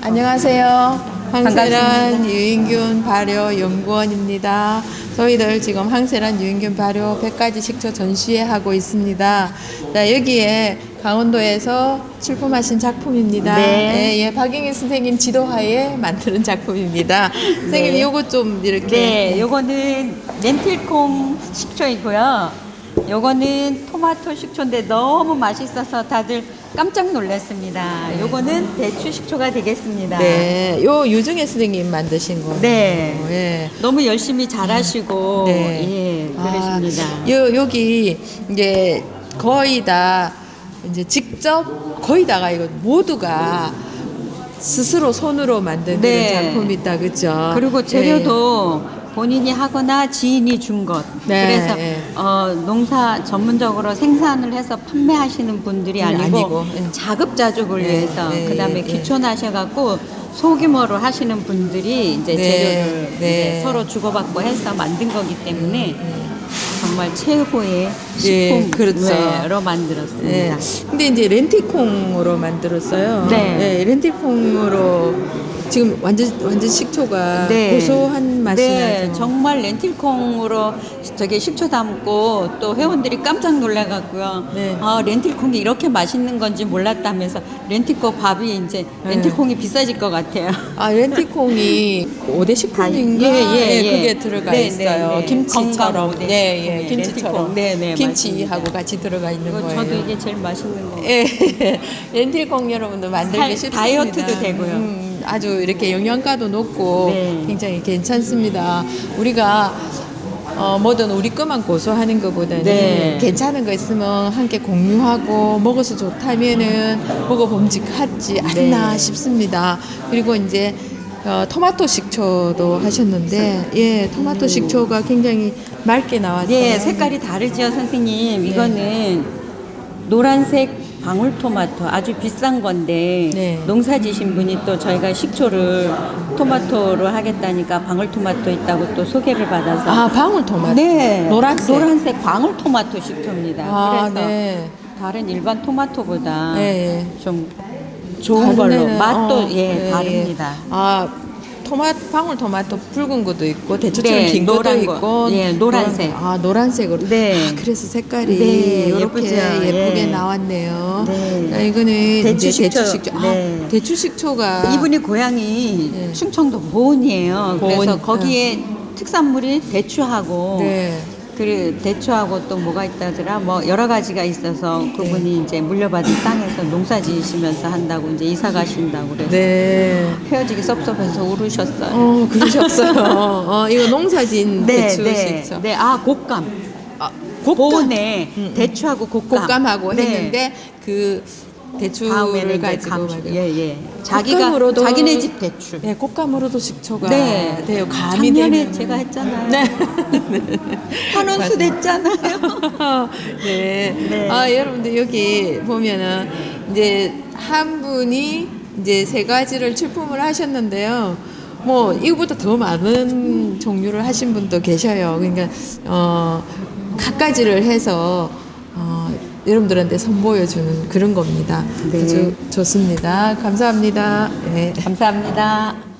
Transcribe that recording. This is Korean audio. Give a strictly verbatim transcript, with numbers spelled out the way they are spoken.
안녕하세요. 항세란 반갑습니다. 유인균 발효 연구원입니다. 저희들 지금 항세란 유인균 발효 백 가지 식초 전시회 하고 있습니다. 자, 여기에 강원도에서 출품하신 작품입니다. 네. 예, 예, 박영희 선생님 지도하에 만드는 작품입니다. 선생님, 네. 요거 좀 이렇게. 네, 요거는 렌틸콩 식초이고요. 요거는 토마토 식초인데 너무 맛있어서 다들 깜짝 놀랐습니다. 네. 요거는 대추 식초가 되겠습니다. 네, 요 유중혜 선생님 만드신 거. 네. 예. 너무 열심히 잘하시고 네. 예, 그러십니다. 아, 요, 여기 이제 거의 다 이제 직접 거의 다가 이거 모두가 스스로 손으로 만든 네. 그런 작품이다, 그죠? 그리고 재료도 본인이 하거나 지인이 준 것. 네, 그래서 네. 어, 농사 전문적으로 생산을 해서 판매하시는 분들이 음, 아니고, 아니고, 예. 자급자족을 네, 위해서 네, 그다음에 예, 귀촌하셔갖고 소규모로 하시는 분들이 이제 네, 재료를 네. 이제 서로 주고받고 해서 만든 거기 때문에 정말 최고의 예, 식품으로 그렇죠. 만들었습니다. 네. 근데 이제 렌틸콩으로 만들었어요. 네. 네, 렌틸콩으로 지금 완전 완전 식초가 네. 고소한 맛이 네, 나죠. 정말 렌틸콩으로 저기 식초 담고 또 회원들이 깜짝 놀라갖고요. 네. 아, 렌틸콩이 이렇게 맛있는 건지 몰랐다면서 렌틸콩 밥이 이제 렌틸콩이 비싸질 것 같아요. 아, 렌틸콩이 오 대 식품인가? 예, 예, 예. 그게 들어가 네, 있어요. 네, 네. 김치처럼. 건강 오 대 네, 예, 식품에 김치처럼. 렌틸콩. 네, 네, 김치하고 맞습니다. 같이 들어가 있는 이거 거예요. 저도 이게 제일 맛있는 거. 예, 렌틸콩 여러분도 만들기 살- 쉽습니다. 다이어트도 되고요. 음, 아주 이렇게 영양가도 높고 네. 굉장히 괜찮습니다. 우리가 어, 뭐든 우리 것만 고소하는 것보다는 네. 괜찮은 거 있으면 함께 공유하고 먹어서 좋다면은 먹어봄직하지 않나 네. 싶습니다. 그리고 이제 어, 토마토 식초도 하셨는데, 예, 토마토 식초가 굉장히 맑게 나왔어요. 네, 색깔이 다르죠, 선생님. 이거는 노란색 방울토마토 아주 비싼 건데 네. 농사 지신 분이 또 저희가 식초를 토마토로 하겠다니까 방울토마토 있다고 또 소개를 받아서 아, 방울토마토. 네, 노란색. 노란색 방울토마토 식초입니다. 아, 그래서 네. 다른 일반 토마토보다 네. 좀 좋은 다른 걸로 데는, 맛도 어, 예, 예, 다릅니다. 예. 아, 토마토 방울토마토 붉은 것도 있고 대추처럼 네, 긴 것도 노란 거. 있고, 예, 노란색. 노란- 아, 노란색으로. 네. 아, 그래서 색깔이 네, 이렇게 예쁘죠. 예쁘게 예. 나왔네요. 네. 자, 이거는 대추 이제 식초. 대추식초. 아, 네. 대추식초가 이분이 고향이 네. 충청도 보은이에요. 보은, 그래서 거기에 특산물이 대추하고 네. 그 대추하고 또 뭐가 있다더라 뭐 여러 가지가 있어서 그분이 이제 물려받은 땅에서 농사 지으시면서 한다고 이제 이사 가신다고 그래서 네. 헤어지기 섭섭해서 울으셨어요. 어, 그러셨어요. 어, 이거 농사진 대추식초. 네, 아 곶감. 아, 곶감. 보은에 음, 음. 대추하고 곶감. 곶감하고 네. 했는데 그 대추를 다음에는 이제 가지고 감, 말이에요. 예, 예. 자기가 곶감으로도- 자기네 집 대추. 네, 곶감으로도 식초가 네. 돼요. 감이 작년에 되면. 제가 했잖아요. 네. 한원수 됐잖아요. 네. 네. 아, 여러분들 여기 보면은 이제 한 분이 이제 세 가지를 출품을 하셨는데요. 뭐 이거보다 더 많은 종류를 하신 분도 계셔요. 그러니까 어, 갖가지를 해서 어, 여러분들한테 선보여주는 그런 겁니다. 네. 아주 좋습니다. 감사합니다. 네. 감사합니다.